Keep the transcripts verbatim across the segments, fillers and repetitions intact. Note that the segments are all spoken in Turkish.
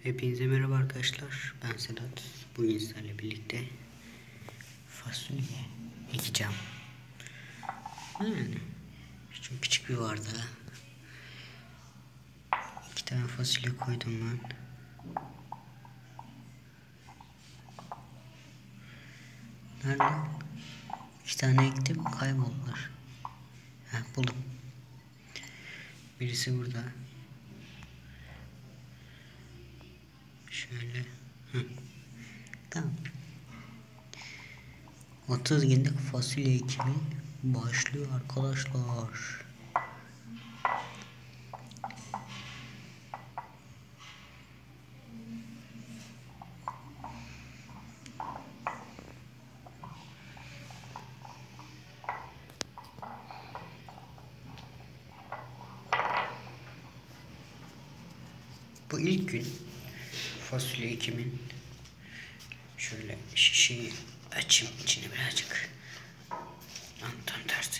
Hepinize merhaba arkadaşlar. Ben Sedat. Bugün sizlerle birlikte fasulye ekeceğim. Yani çok küçük bir bardağa iki tane fasulye koydum ben. Nerede? İki tane ektim, kayboldular. Heh, buldum. Birisi burada. Şöyle. Hı. Tamam. otuz günlük fasulye ekimi başlıyor arkadaşlar. Bu ilk gün fasulye ekimin. Şöyle şişeyi açayım, içine birazcık. Lan tam tersi.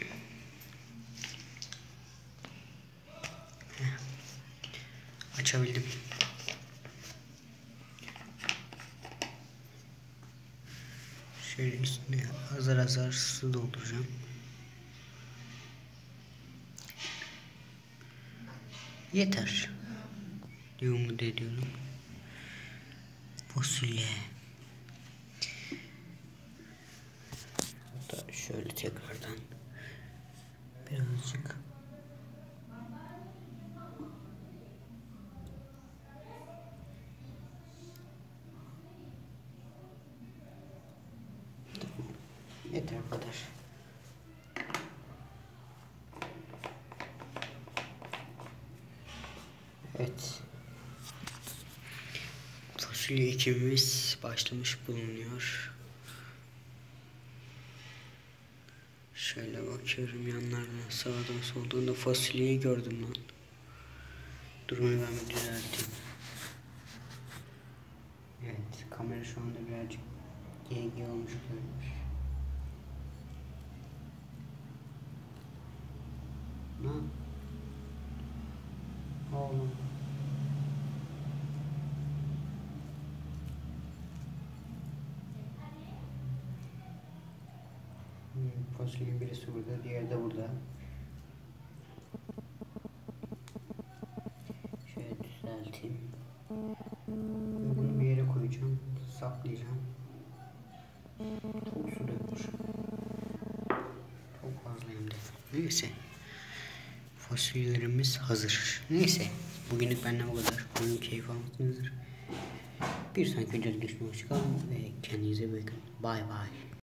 Heh. Açabildim. Şöyle üstüne azar azar su dolduracağım. Yeter diye umut ediyorum. Fasulye. Hatta şöyle tekrardan birazcık. Yeter bu kadar. Evet. Fasulye ekimimiz başlamış bulunuyor. Şöyle bakıyorum yanlardan, sağdan soldan da fasulyeyi gördüm lan. Durumu ben bir düzelteyim. Evet, kamera şu anda birazcık G G olmuş görünüyor. Lan. Oğlum. Hmm, fasulyenin birisi burada, diğeri de burada. Şöyle düzelteyim. Bunu bir yere koyacağım, saklayacağım. Çok su dökmüş. Çok fazla hem de. Neyse. Fasulyelerimiz hazır. Neyse. Bugünlük benden bu kadar. Umarım keyif almışsınızdır. Bir sonraki videoda görüşmek üzere ve kendinize bakın. Bye bye.